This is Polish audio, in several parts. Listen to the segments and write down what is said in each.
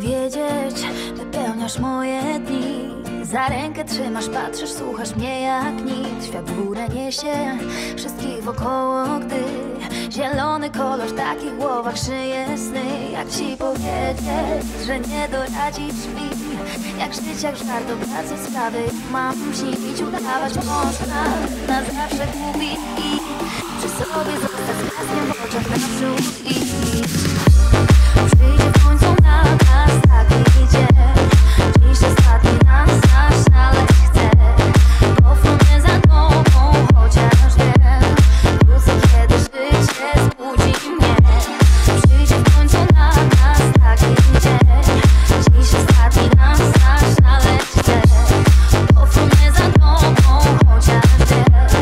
powiedzieć, wypełniasz moje dni. Za rękę trzymasz, patrzysz, słuchasz mnie jak nic. Świat w górę niesie wszystkich wokoło, gdy zielony kolor w takich głowach szyje sny. Jak ci powiedzieć, że nie doradzisz mi? Jak żyć, jak żart, obracać sprawy, mam śnić. Udawać można na zawsze głupi i przy sobie zostać z blaskiem w oczach naprzód iść. Przyjdzie w końcu na nas taki dzień. Dziś ostatni nas na szale chcę. Powrócę za tobą, chociaż wiem, wrócę, kiedy życie zbudzi mnie. Przyjdzie w końcu na nas taki dzień. Dziś ostatni nas na szale chcę. Powrócę za tobą, chociaż wiem.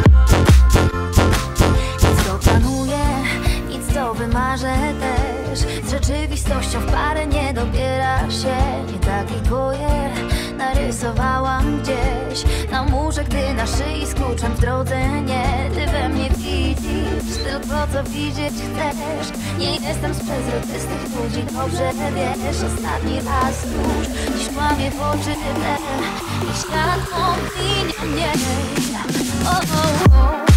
Nic to planuję, nic to wymarzę też. Z rzeczywistością w parę nie dobiera się. Nie tak i twoje narysowałam gdzieś na murze, gdy na szyi skłuczam w drodze. Nie, ty we mnie widzisz tylko co widzieć chcesz. Nie jestem z przezroczystych ludzi, dobrze wiesz. Ostatni raz już dziś kłamie w oczy te i świat ominie mnie. Oh, oh, oh.